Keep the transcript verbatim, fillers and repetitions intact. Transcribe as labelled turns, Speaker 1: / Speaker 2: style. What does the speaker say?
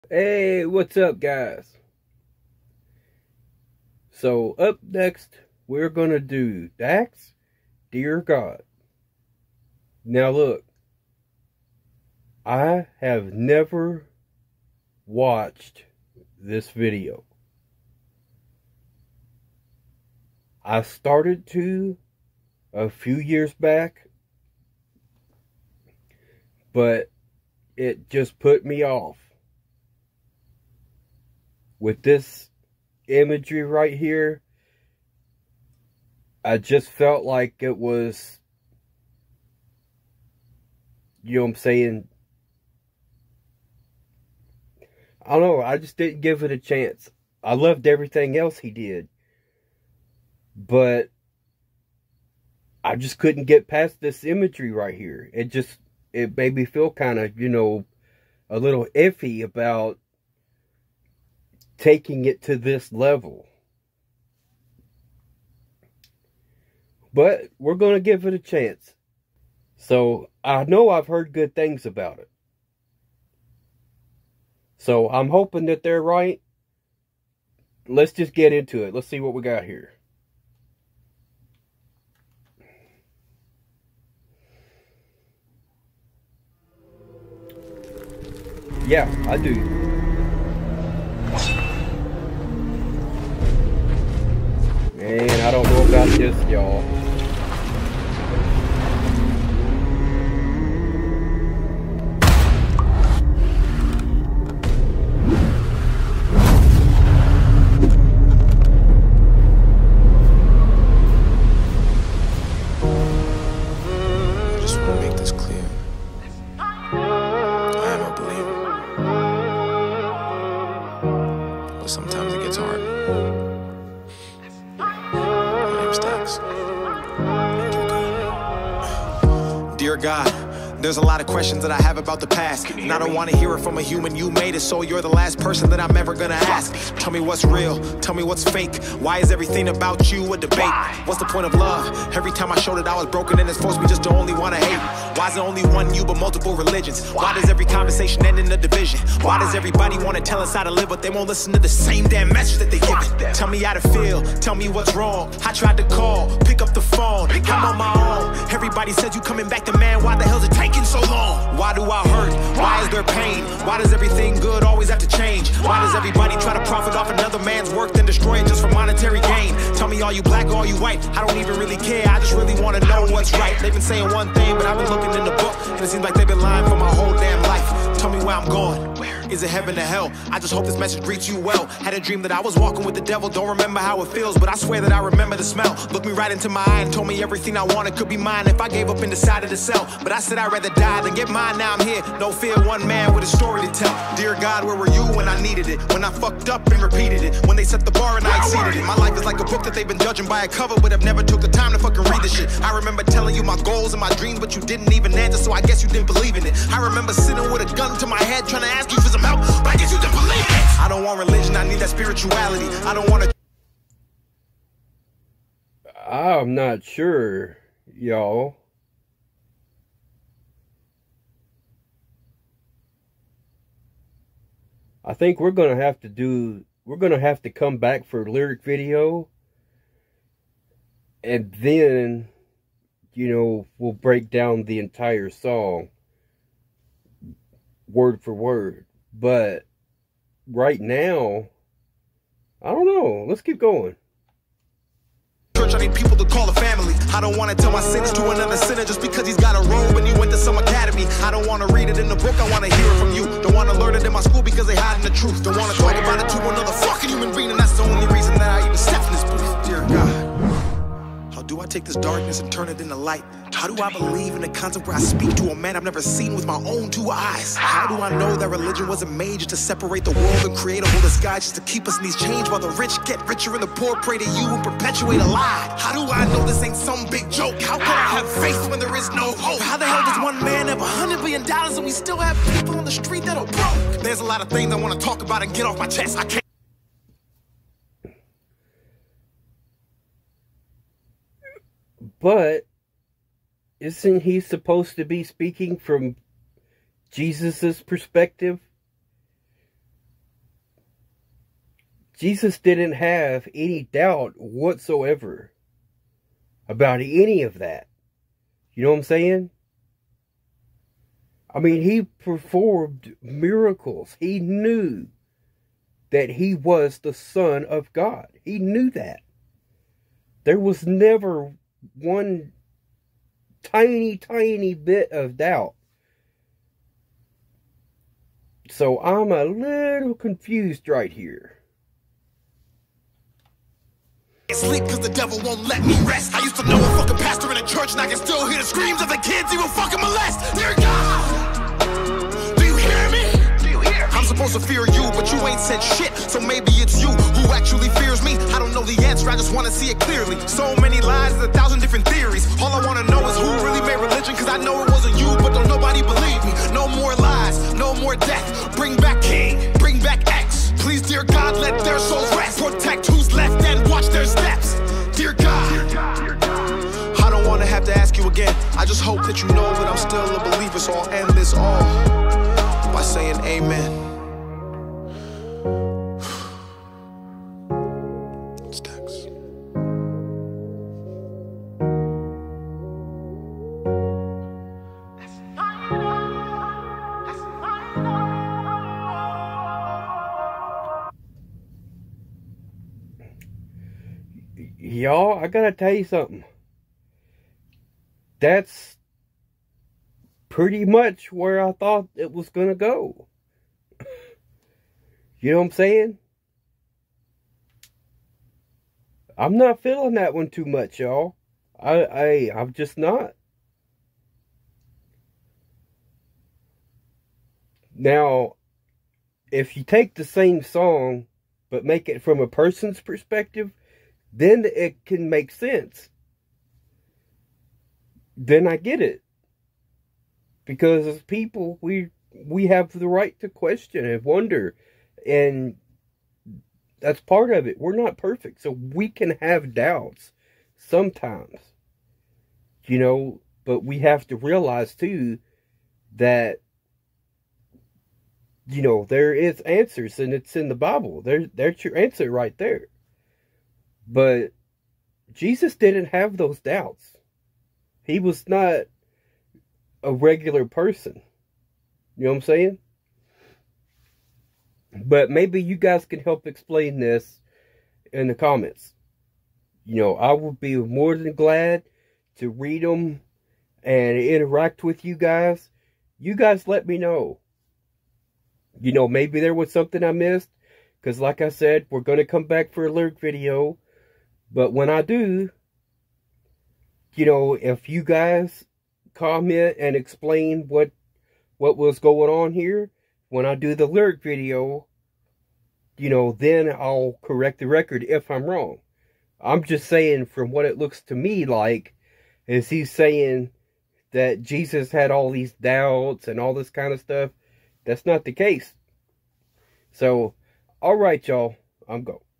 Speaker 1: Hey, what's up, guys? So, up next, we're gonna do Dax, Dear God. Now, look, I have never watched this video. I started to a few years back, but it just put me off. With this imagery right here, I just felt like it was, you know what I'm saying? I don't know, I just didn't give it a chance. I loved everything else he did, but I just couldn't get past this imagery right here. It just, it made me feel kind of, you know, a little iffy about taking it to this level. But we're going to give it a chance. So I know I've heard good things about it. So I'm hoping that they're right. Let's just get into it. Let's see what we got here. Yeah, I do. Man, I don't know about this, y'all.
Speaker 2: Sometimes it gets hard. My name's Dax. Dear God, there's a lot of questions that I have about the past, and I don't want to hear it from a human. You made it, so you're the last person that I'm ever gonna ask. Tell me what's real, tell me what's fake. Why is everything about you a debate? What's the point of love? Every time I showed it I was broken and it's supposed to be just the only one I hate. Why is it only one you but multiple religions? Why does every conversation end in a division? Why does everybody want to tell us how to live but they won't listen to the same damn message that they give it? Tell me how to feel, tell me what's wrong. I tried to call, pick up the phone, I'm on my own. Everybody said you coming back to man, why the hell's it taking so long? Why do I hurt? Why is there pain? Why does everything good always have to change? Why does everybody try to profit off another man's work then destroy it just for monetary gain? Tell me, are you black or are you white? I don't even really care, I just really want to know what's right. They've been saying one thing, but I've been looking in the book, and it seems like they've been lying for my whole damn life. Tell me where I'm going. Is it heaven or hell? I just hope this message greets you well. Had a dream that I was walking with the devil. Don't remember how it feels, but I swear that I remember the smell. Looked me right into my eye and told me everything I wanted could be mine if I gave up and decided to sell. But I said I'd rather die than get mine. Now I'm here, no fear, one man with a story to tell. Dear God, where were you when I needed it? When I fucked up and repeated it? When they set the bar and I exceeded it? My life is like a book that they've been judging by a cover, but have never took the time to fucking read the shit. I remember telling you my goals and my dreams, but you didn't even answer, so I guess you didn't believe in it. I remember sitting with a gun to my head trying to ask you for some help, but I guess you didn't believe it. I don't want religion, I need that spirituality. I don't want to.
Speaker 1: I'm not sure, y'all. I think we're gonna have to do, we're gonna have to come back for lyric video, and then, you know, we'll break down the entire song word for word. But right now, I don't know. Let's keep going.
Speaker 2: Church, I need people to call a family. I don't want to tell my sins to another sinner just because he's got a robe and he went to some academy. I don't want to read it in the book, I want to hear it from you. Don't want to learn it in my school because they hiding the truth. Don't want to talk about it to another fucking human being, and that's the only reason that I even stepped in this booth. Dear God, how do I take this darkness and turn it into light? How do I believe in a concept where I speak to a man I've never seen with my own two eyes? How do I know that religion wasn't made just to separate the world and create a whole disguise just to keep us in these chains while the rich get richer and the poor pray to you and perpetuate a lie? How do I know this ain't some big joke? How can I have faith when there is no hope? How the hell does one man have a hundred billion dollars and we still have people on the street that are broke? There's a lot of things I want to talk about and get off my chest. I can't.
Speaker 1: But isn't he supposed to be speaking from Jesus's perspective? Jesus didn't have any doubt whatsoever about any of that. You know what I'm saying? I mean, he performed miracles. He knew that he was the Son of God. He knew that. There was never one tiny, tiny bit of doubt. So I'm a little confused right here.
Speaker 2: Sleep cause the devil won't let me rest. I used to know a fucking pastor in a church, and I can still hear the screams of the kids he will fucking molest. Dear God, do you hear me? Do you hear me? I'm supposed to fear you, but you ain't said shit. So maybe it's you who actually fears me. I don't know the answer, I just want to see it clearly. So many lies, a thousand different theories. All I want to know is who really made religion, cause I know it wasn't you, but don't nobody believe me. No more lies, no more death. Bring back King, bring back X. Please, dear God, let their souls rest. Protect who's left and watch their steps. Dear God, I don't want to have to ask you again. I just hope that you know that I'm still a believer. So I'll end this all by saying amen. Stacks.
Speaker 1: Y'all, I gotta tell you something. That's pretty much where I thought it was gonna go. You know what I'm saying? I'm not feeling that one too much, y'all. I, I, I'm just not. Now, if you take the same song, but make it from a person's perspective, then it can make sense. Then I get it. Because as people, we we have the right to question and wonder. And that's part of it. We're not perfect. So we can have doubts sometimes. You know, but we have to realize too that, you know, there is answers, and it's in the Bible. There, there's your answer right there. But Jesus didn't have those doubts. He was not a regular person. You know what I'm saying? But maybe you guys can help explain this in the comments. You know, I would be more than glad to read them and interact with you guys. You guys let me know. You know, maybe there was something I missed. Because like I said, we're going to come back for a lyric video. But when I do, you know, if you guys comment and explain what what was going on here, when I do the lyric video, you know, then I'll correct the record if I'm wrong. I'm just saying, from what it looks to me like, is he's saying that Jesus had all these doubts and all this kind of stuff. That's not the case. So, alright y'all, I'm going.